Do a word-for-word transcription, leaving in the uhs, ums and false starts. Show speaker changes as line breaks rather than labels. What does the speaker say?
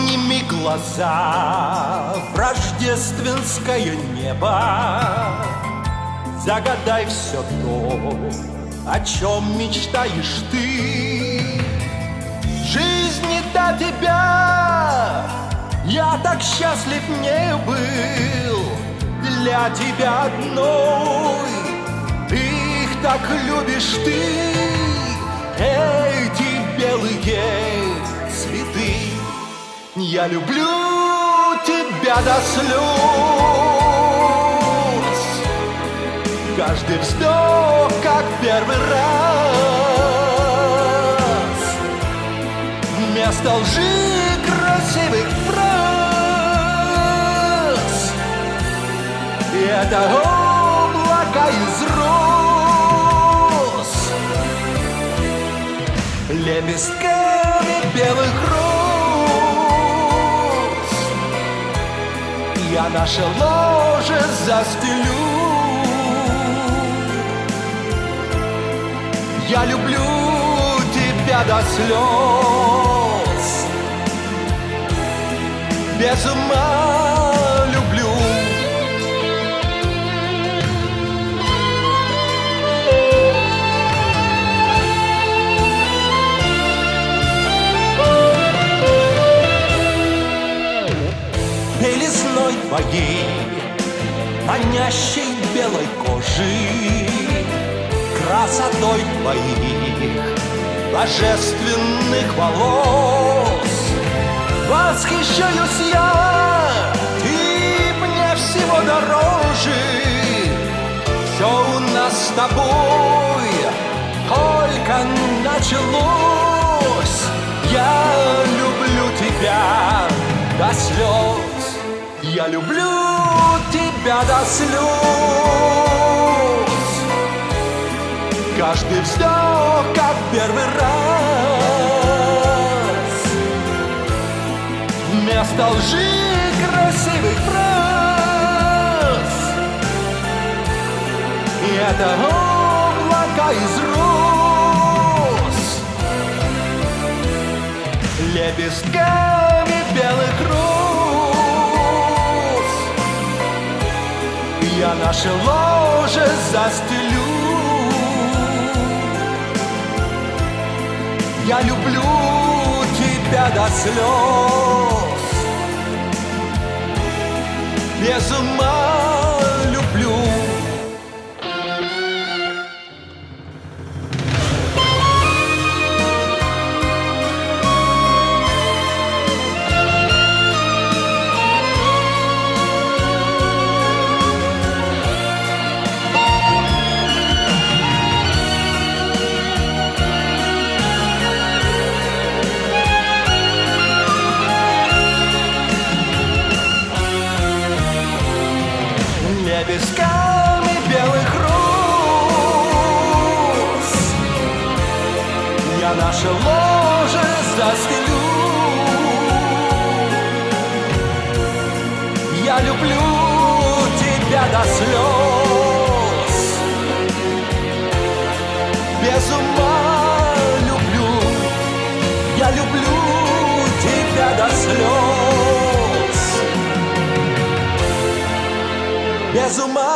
Подними глаза в рождественское небо, загадай все то, о чем мечтаешь ты. Жизнь не до тебя, я так счастлив не был. Для тебя одной, их так любишь ты. Эти белые цветы, я люблю тебя до слез. Каждый вздох, как первый раз. Вместо лжи красивых фраз. И это облака из роз, лепестками белых роз. Я наше ложе застелю. Я люблю тебя до слез, без ума люблю. Белизной твоей, манящей белой кожи, красотой твоих божественных волос восхищаюсь я, ты мне всего дороже. Все у нас с тобой только началось. Я люблю тебя до слез, я люблю тебя до слез. Каждый вздох, как первый раз. Вместо лжи красивых фраз. И это облака из роз, лепестками белых роз. Я наше ложе застелю. Я люблю тебя до слез, без ума люблю. Лепестками белых роз я наше ложе застелю. Я люблю тебя до слез, без ума люблю. Я люблю тебя до слез, без ума.